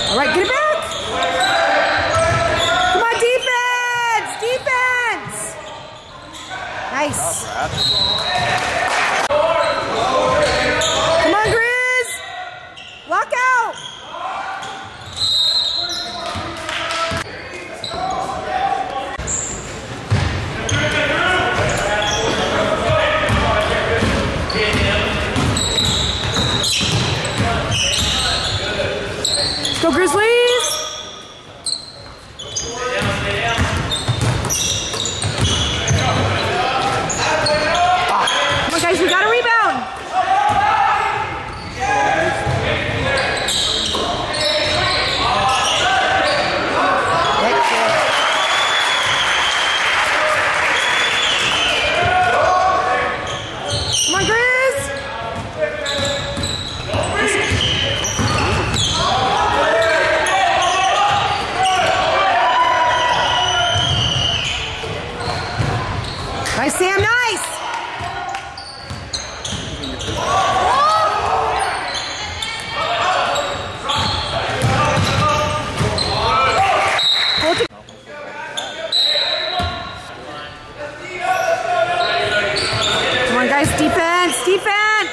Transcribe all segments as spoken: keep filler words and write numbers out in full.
All right, get it back. Come on, defense, defense. Nice. Come on, Grizz. Lock out. Go Grizzlies! Come on guys, we got a rebound! Come on Grizz! Nice, Sam, nice! Come on, guys, defense, defense!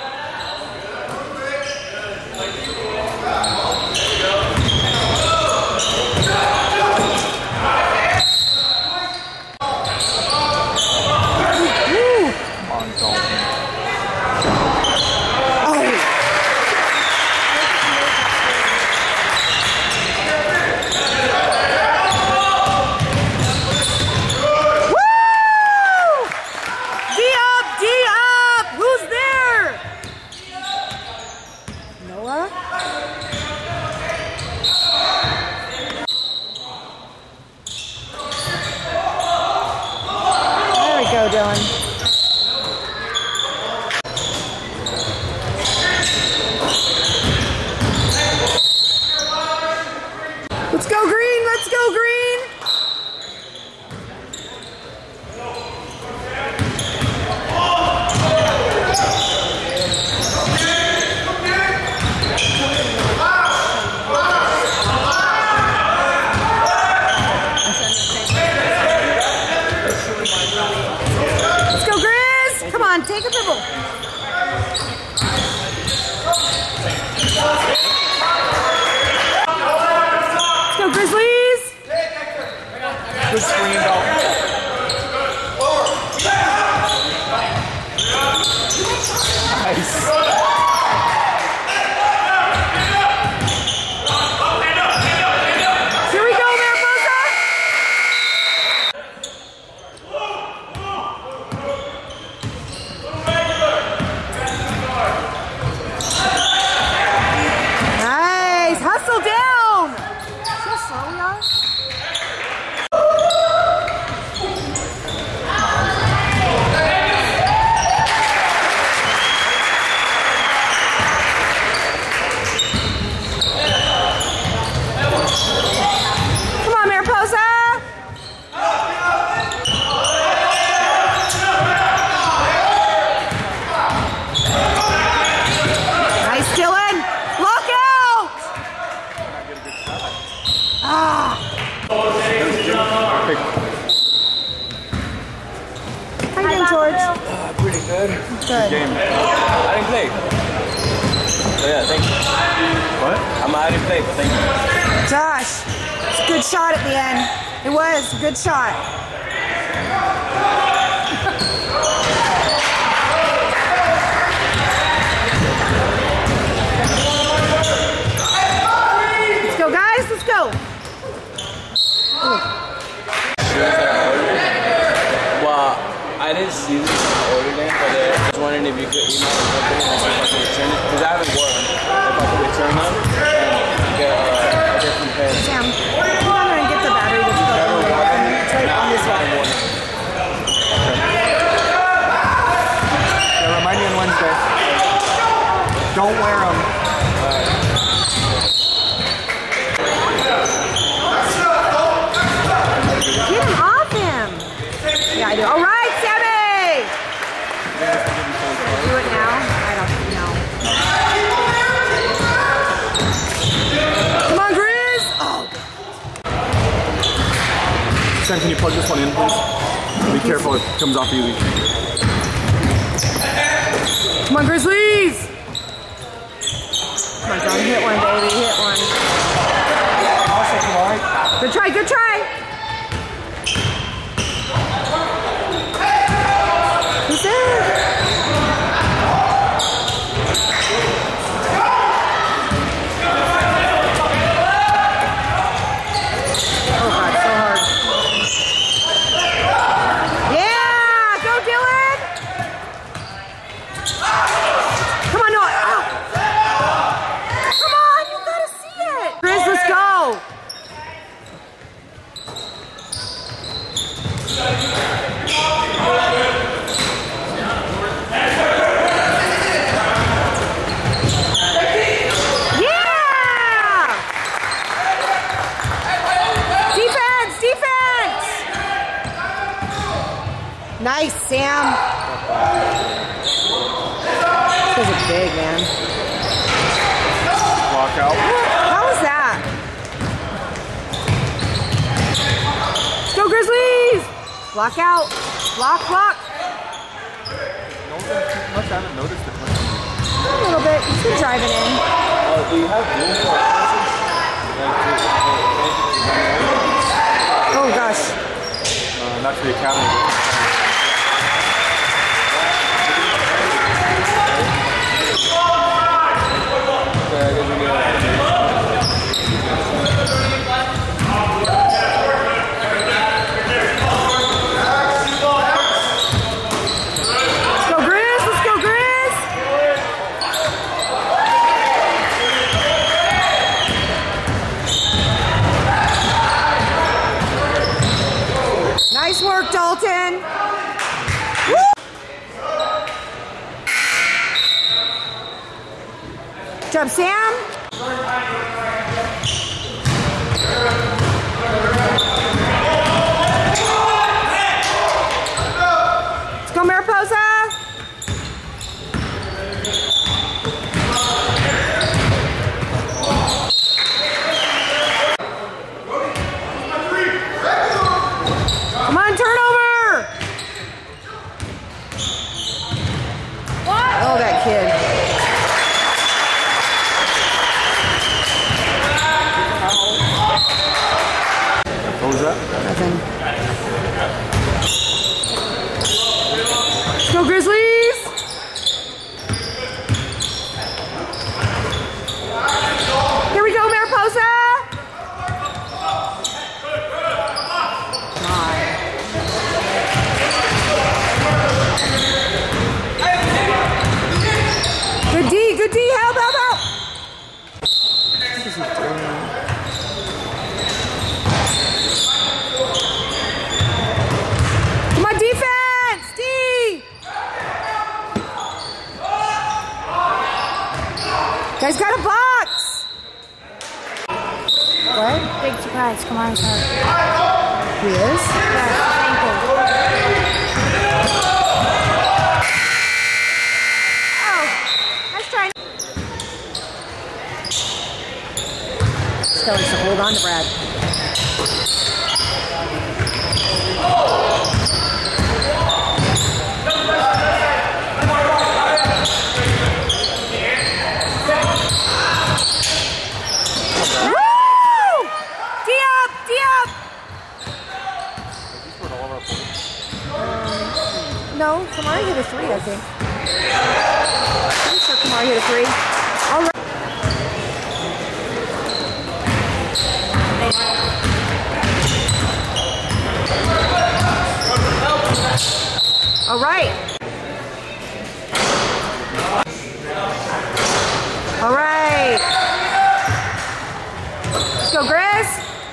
Go, Dylan. Let's go green, let's go green. Take a dribble. Let's go Grizzlies. Good screen though. Nice. Here we go, Mariposa. Hustle down! See how slow we are? Come on, Mariposa! Nice, Dylan! Lock out! Ah! How you doing, George? Uh, pretty good. Good. Game. I didn't play. So yeah, thank you. What? I'm, I didn't play, but thank you. Josh, it's a good shot at the end. It was a good shot. Let's go, guys. Let's go. Ooh. Well, I didn't see this order name, but I was wondering if you could email the company and see if I could return it, because I haven't worn them. If I could return them and get a, a different pair. Sam, come on and get the battery that's plugged in. It's right on this one. Yeah, remind me on Wednesday. Don't wear them. Get him off him. Yeah, I do. All right, Sammy. Do it now. I don't know. Come on, Sam, can you plug this one in, please? Be careful, it comes off easy. Come on, Grizzlies! Come on, John, hit one, baby, hit one. Good try, good try! Who's there? Oh God, so hard. Yeah! Go, Dylan! Come on, Noah! Oh. Come on, you gotta see it! Chris, let's go! Nice, Sam. This is big, man. Block out. How was that? Let's go, Grizzlies! Block out. Block, block. No one much haven't noticed it. A little bit. He's been driving in. Uh, do you have room for Oh, gosh. Uh, not for the academy. Nice work, Dalton. Woo! Jump, Sam. Let's go, Mariposa. Come on, turnover! What? Oh, that kid. What was that? Nothing. Let's go, Grizzlies! Here we go, Mariposa! Good D, good D, help, help, help! What is he doing? Come on, defense! D! Guys got a box! What? Big surprise, Kamari's hurt. He is? Yeah, ankle. Telling us to hold on to Brad. Woo! D up! D up! Um, no, Kamari hit a three, I think. Pretty sure Kamari hit a three. All right. All right. All right. Let's go, Grizz.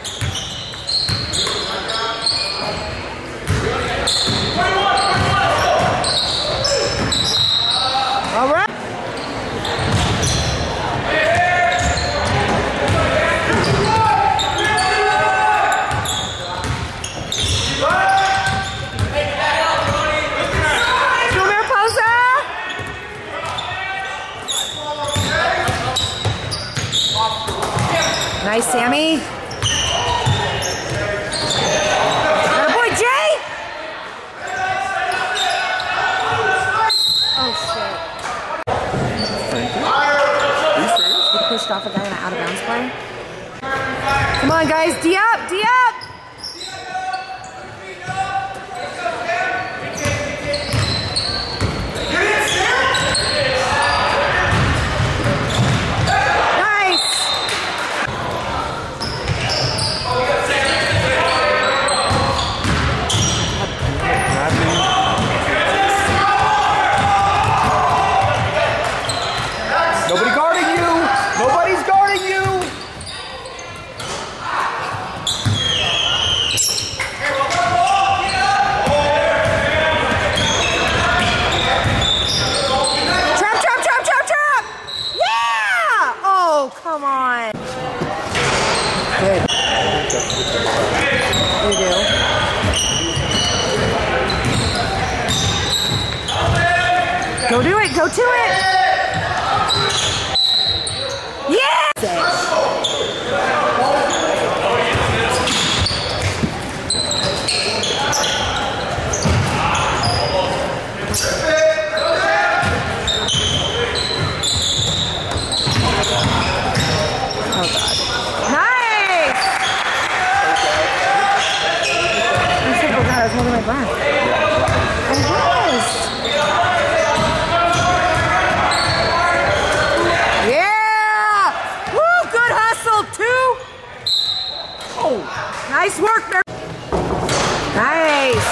All right. Nice, Sammy. off a guy in an out of bounds play. Come on, guys. D up, D up. Nobody guarding you! Nobody's guarding you! Trap, trap, trap, trap, trap! Yeah! Oh, come on. Good. You do. Go do it, go to it! Yeah! Oh God. Nice! I said, oh God, I was holding my breath. I was. Yeah! Woo! Good hustle, two! Oh, nice work there. Nice.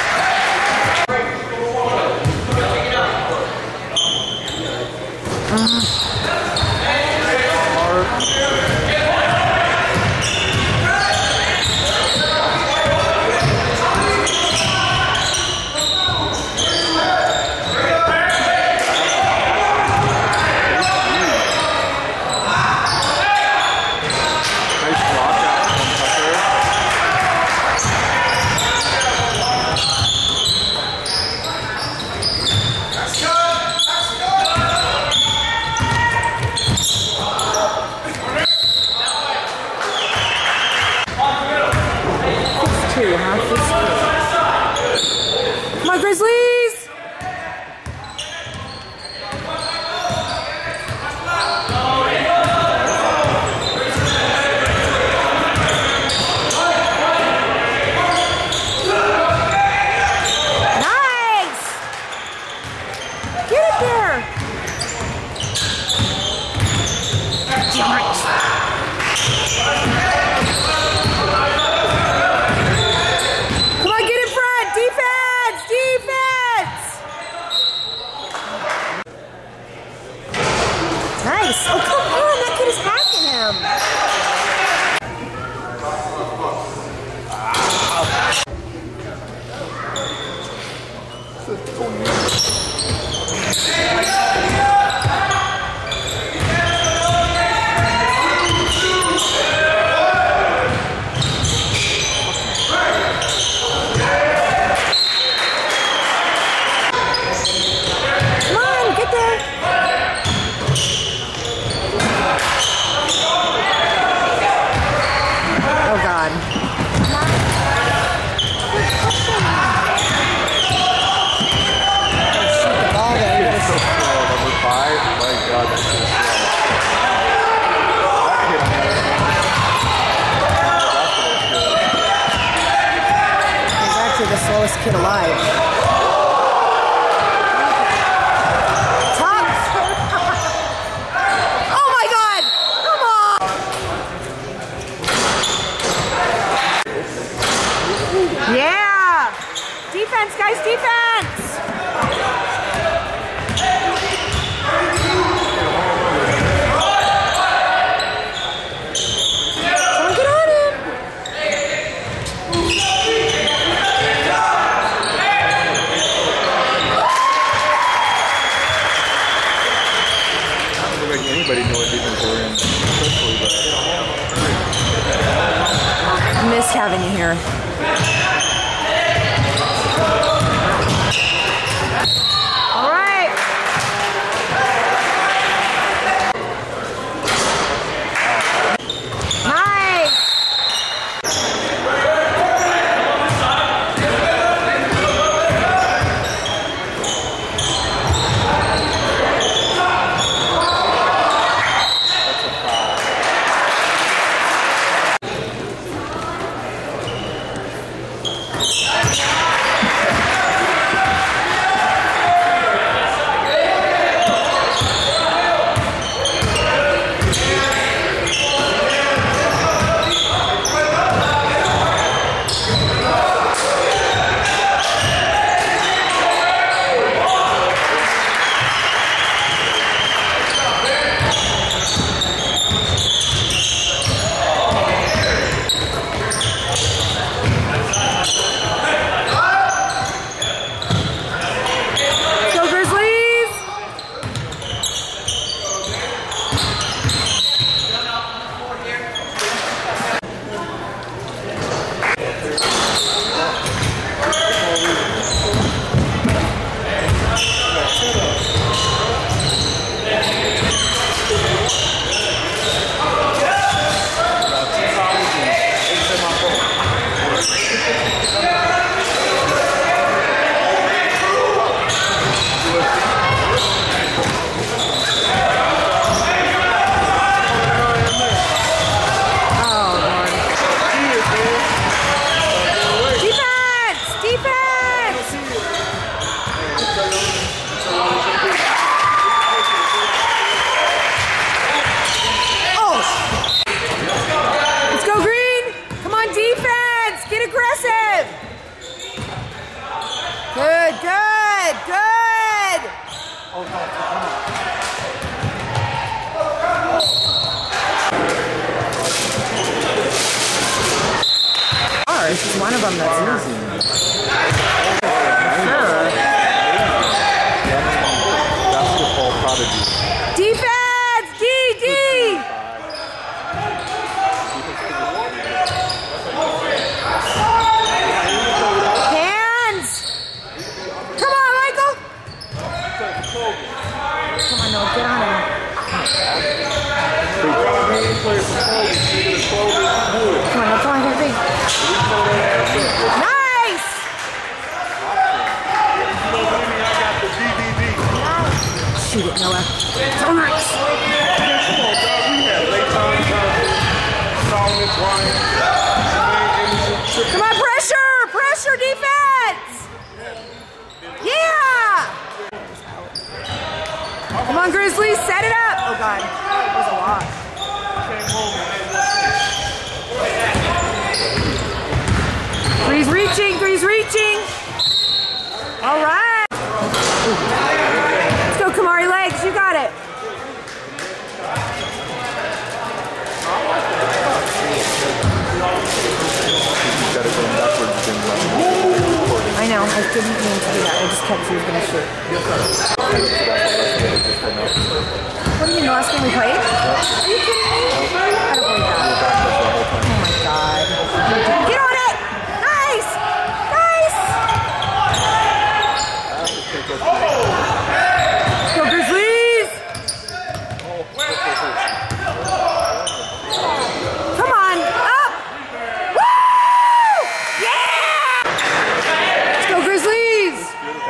Uh. Come on, Grizzlies! Nice! Get it there! Damn it! Nice. Oh, come on. That kid is hacking him. Come on, get there. Oh God. Shoot the ball there. It's so slow. Number five. My God, that's so slow. That kid on the other hand. He's actually the slowest kid alive. Top. Oh my God. Come on. Yeah! Defense, guys, defense! Someone get on him! I don't think anybody knew what defense they were in, especially, but Missed having you here. All right. Nice. that's a foul. one of them that's not. Sure. Basketball prodigy. Defense! D! D! Hands! Come on, Michael! Come on, Noah, get on him. Come on, come on, here, big. Nice! Shoot it, Noah. So nice. Come on, pressure! Pressure, defense! Yeah! Come on, Grizzlies, set it up! Oh, God. That was a lot. Three's reaching, three's reaching. All right. Let's go, Kamari Legs, you got it. I know, I didn't mean to do that. I just kept you going to shoot. What do you mean, the last game we played? Are you kidding me? I don't believe that. Oh my God. Get on it! Nice! Nice! Let's go, Grizzlies! Come on, up! Woo! Yeah! Let's go, Grizzlies!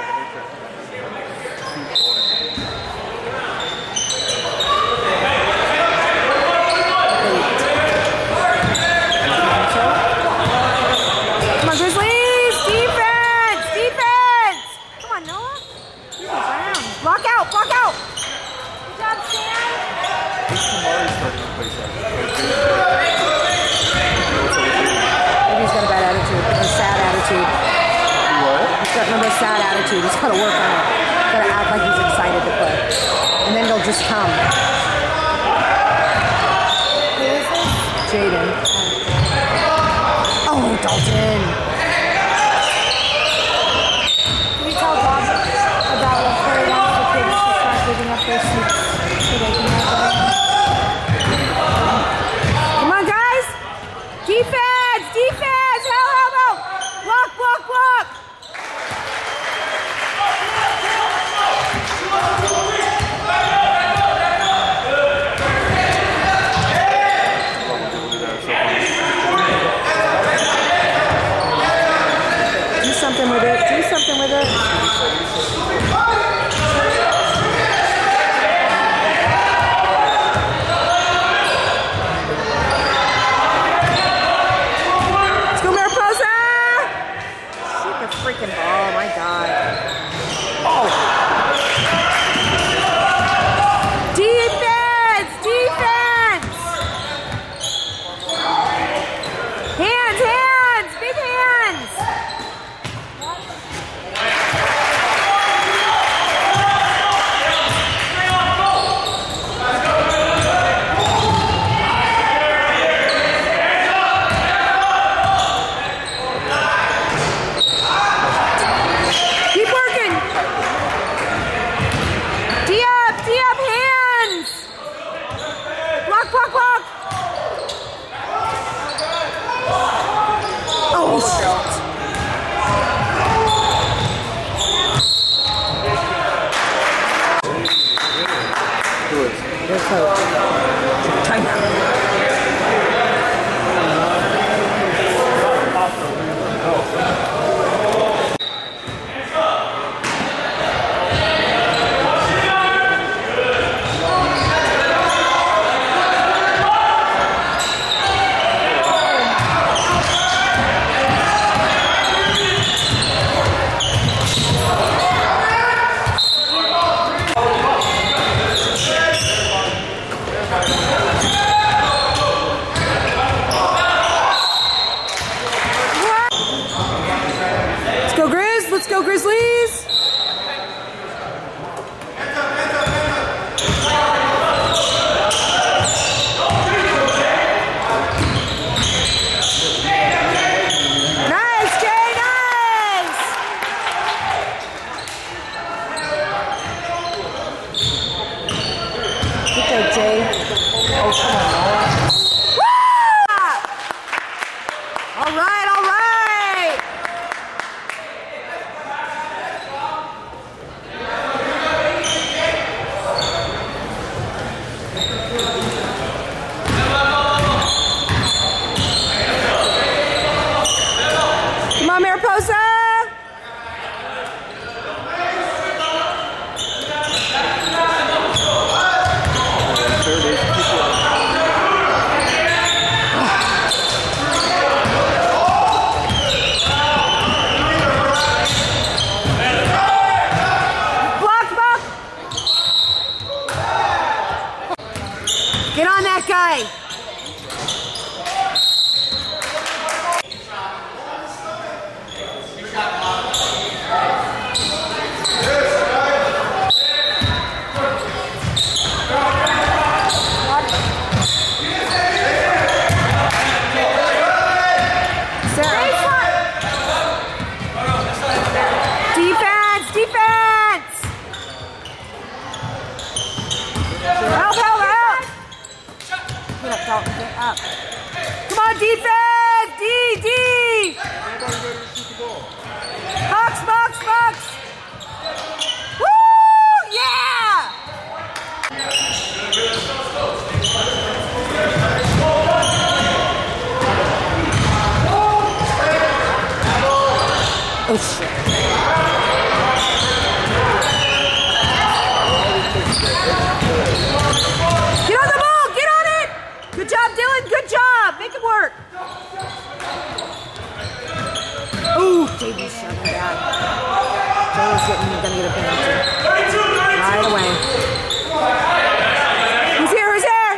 Come on, Grizzlies! Defense! Defense! Come on, Noah. Jesus, around. Block out! Block out! Good job, Sam! Maybe he's got a bad attitude. A sad attitude. What? He's got remember a sad attitude. He's got to work on it. Got to act like he's excited to play. And then they'll just come. Who is this? Jaden. Oh, Dalton. Can you tell Bob about what Curry wants the kids to start giving up their seats so they can have them? Come on, guys. Defense! Defense! Help, help, help! Block, block, block! Get up, Dalton. Get up. Come on, defense! D, D! Box, box, box! Woo! Yeah! Oh, shit. Get on the ball! Get on it! Good job, Dylan. Good job. Make it work. Ooh, J B's shoving back. Jay's getting, gonna get a penalty. Right away. Who's here? Who's there?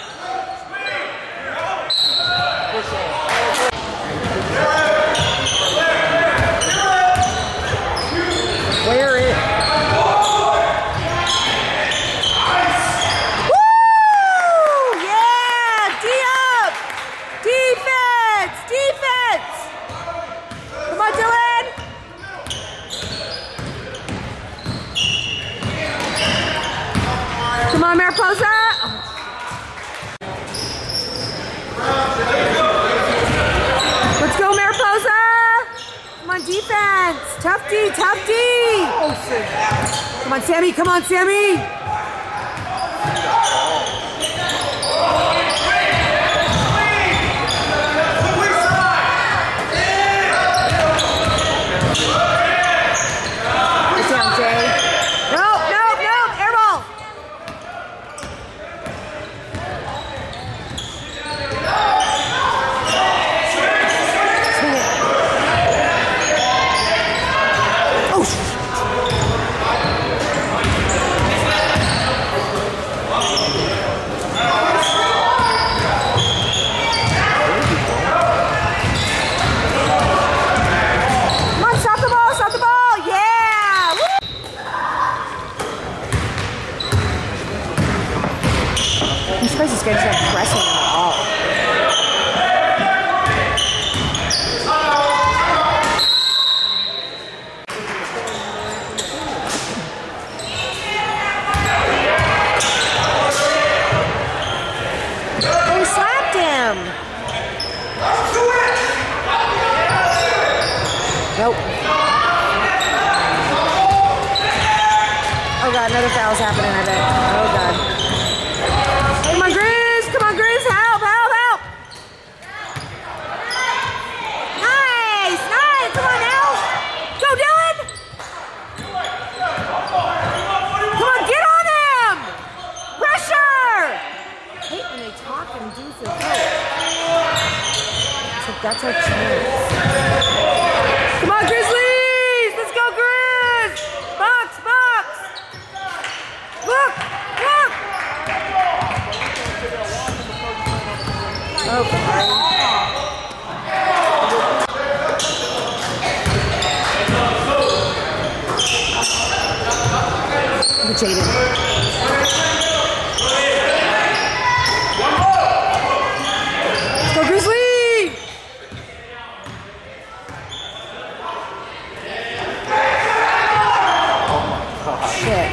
Clear it. Come on, Mariposa! Let's go, Mariposa! Come on, defense! Tough D, tough D! Come on, Sammy, come on, Sammy! Good down, Jay. Nope, nope, nope, air ball! These guys just getting like pressing them at all. Oh, he slapped him. Nope. Oh god, another foul's happening, I bet. Oh god. Come on, Grizz! Come on, Grizz! Help! Help! Help! Nice! Nice! Come on now! Go, Dylan! Come on, get on him! Pressure! I hate when they talk and do the coach. So that's our chance. Come on, Grizzlies! Let's go, Grizz! Box! Box! Look! Look! Oh, Look at Jaden. Let's go, Grizzly! Shit.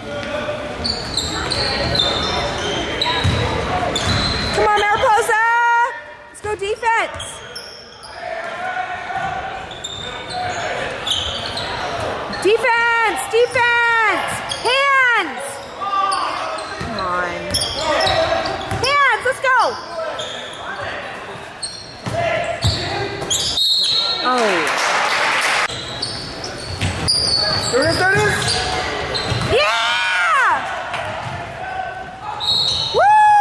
Come on, Mariposa! Let's go defense! Defense! Defense! Hands! Come on. Hands! Let's go! Oh. There it is, there it is! Yeah! Woo!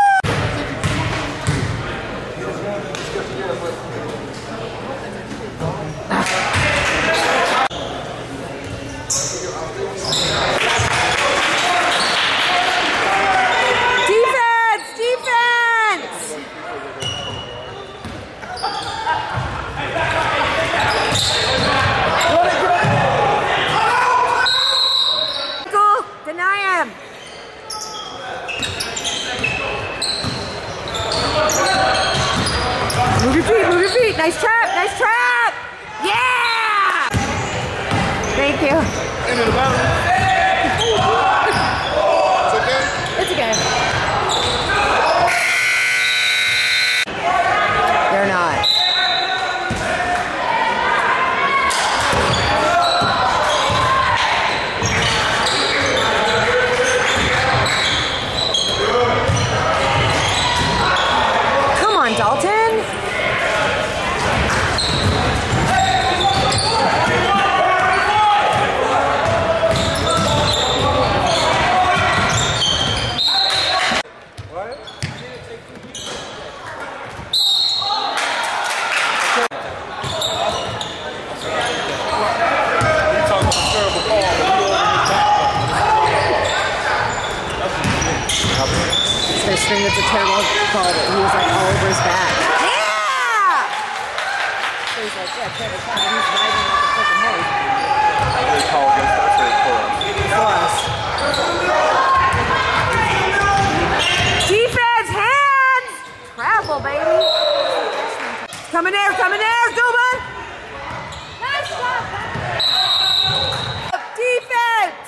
Defense! Defense! Go! Deny him! Move your feet, move your feet! Nice trap, nice trap! Yeah! Thank you. Into the bottom. It's okay? It's okay. terrible call that he was like all over his back. Yeah! So he's like, yeah, Trevor Todd, he's riding like a freaking horse. They call against us or for us? For us. Defense, hands! Travel, baby. Coming there, coming there, Duba! Nice job! Defense!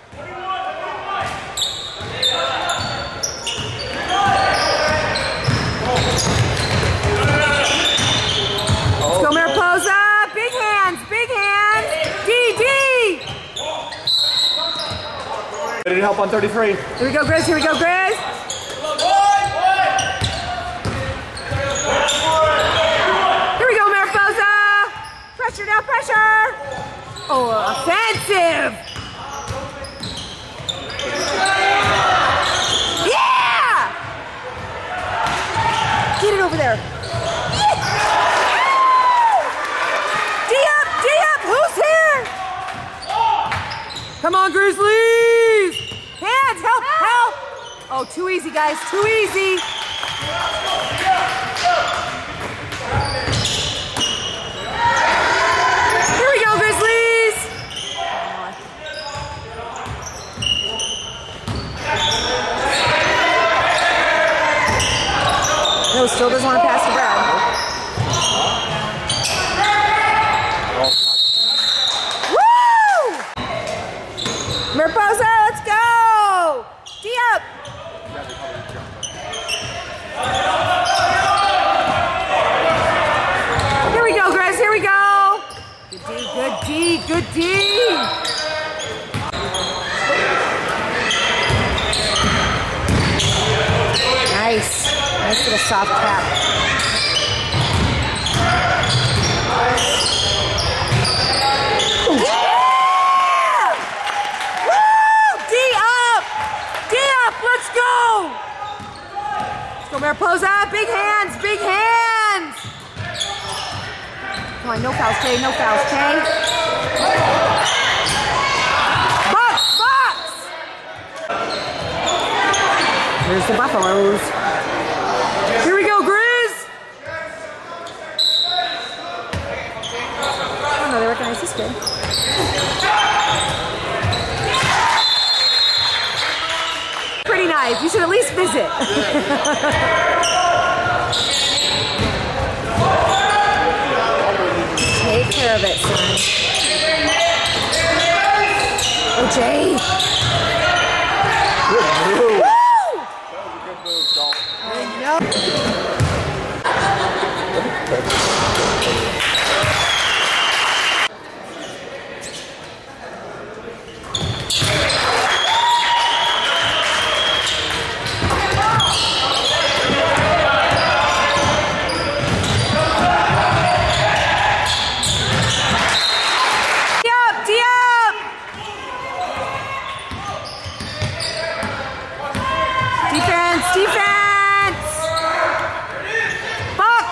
Let's go, Mariposa! Big hands, big hands! D, D! Ready to help on thirty-three. Here we go, Grizz, here we go, Grizz! Here we go, Mariposa! Pressure now, pressure! Oh, offensive! Yeah! Get it over there. D up, D up, who's here? Come on, Grizzlies! Hands, help, help! Oh, too easy, guys, too easy. Here we go, Grizzlies! No, still doesn't want to pass to Brad. Woo! Mariposa, let's go! D up! Here we go, Grizz, here we go! Good D, good D, good D! Nice. Nice little soft tap. Yeah! Woo! D up! D up! Let's go! Let's go, Mariposa! Big hands! Big hands! Come on, no fouls, Jay. No fouls, Jay. Box! Box! Here's the Buffaloes. Here we go, Grizz! Oh no, they recognize this kid. Pretty nice. You should at least visit. Take care of it, son. Oh, Jay. Good move. Woo! That was a good move, Dalton. I know. D up, D up! Defense, defense! Box!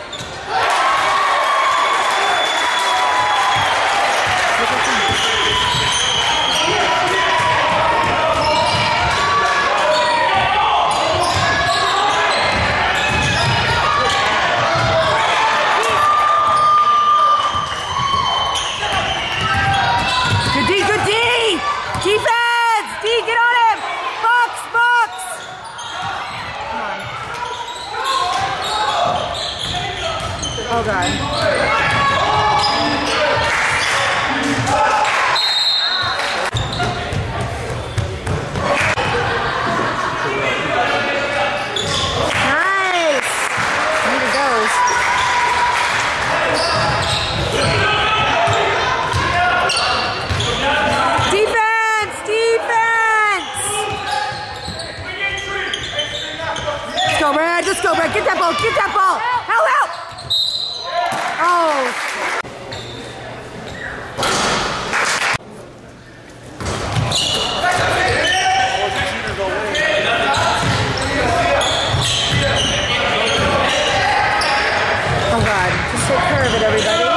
Good D, good D! Defense! D, get on him! Box, box! Come on. Oh, God. Nice! Need it goes. Defense! Defense! Let's go, Brad. Let's go, Brad. Get that ball. Get that ball. Help, help! Oh, oh God. Just take care of it, everybody.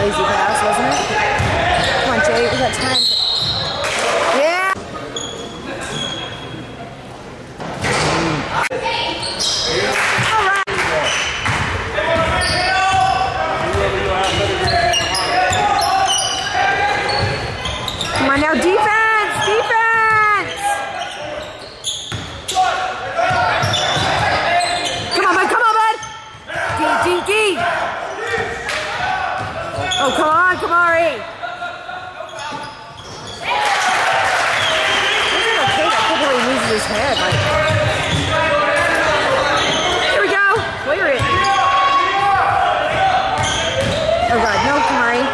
crazy pass, wasn't it? Come on, Jay, we got time. Yeah! All right. Come on now, defense! Defense! Come on, bud! Come on, bud! D, D, D! Oh, come on, Kamari! Isn't it okay that kid really loses his head? Like, here we go! Clear it! Oh god, no, Kamari.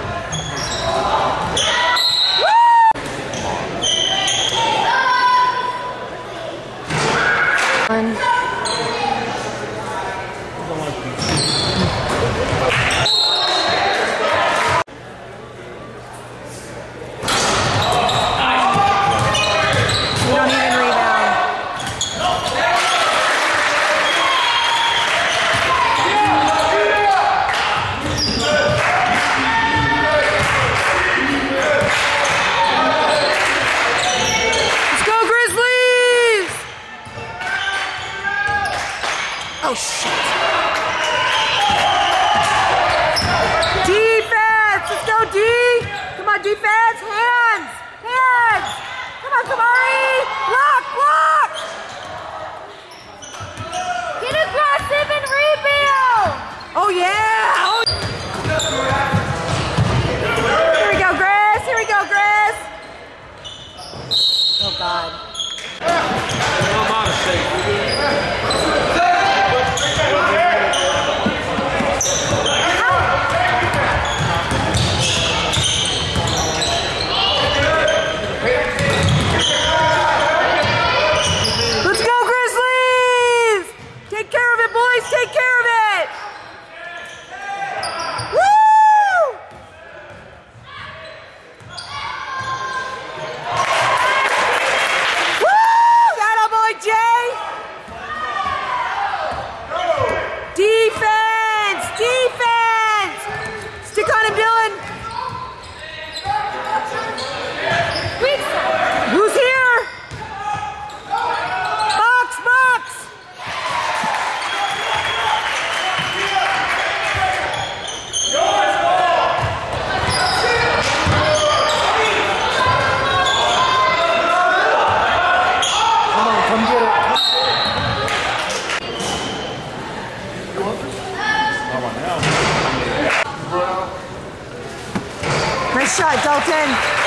One. We don't even rebound. Let's go, Grizzlies! Oh, shit. Defense! Let's go, D! Come on, defense! Hands! Hands! Come on, Kamari! Block! Block! Get aggressive and rebound! Oh, yeah! Oh. Here we go, Grizz! Here we go, Grizz! Oh, God. Let's go, Grizzlies! Take care of it, boys! Take care of it! Woo! Woo! That boy, Jay! Defense! Defense! Stick on him, Dylan! Who's here? Box, box! Come on, come get it. Nice shot, Dalton.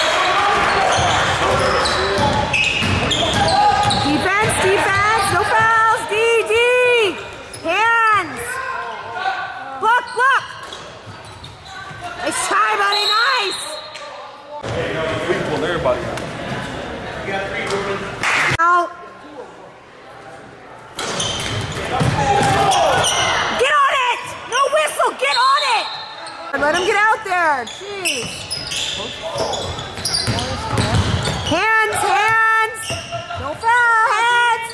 Defense, defense, no fouls. D, D. Hands. Block, block. Nice try, buddy, nice. We can pull everybody out. Out. Get on it. No whistle, get on it. Let him get out there. Jeez. Hands, hands. No foul, hands.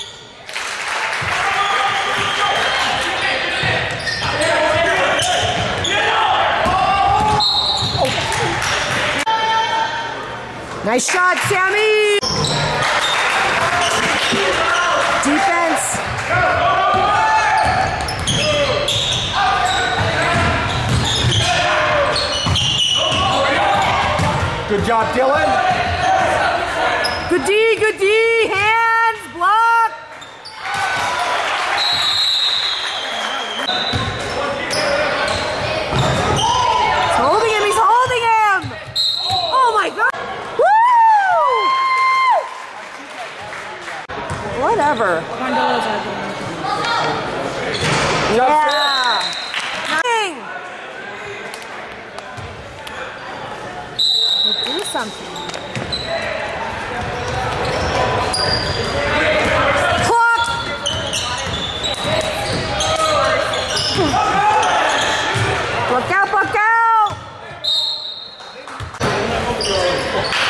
Nice shot, Sammy. Defense. Good job, Dylan. Good D, good D. Hands, block. He's holding him, he's holding him. Oh my God. Woo! Whatever. Condolas are good. Yeah. Nothing. Do something. Clock. Look out, look out.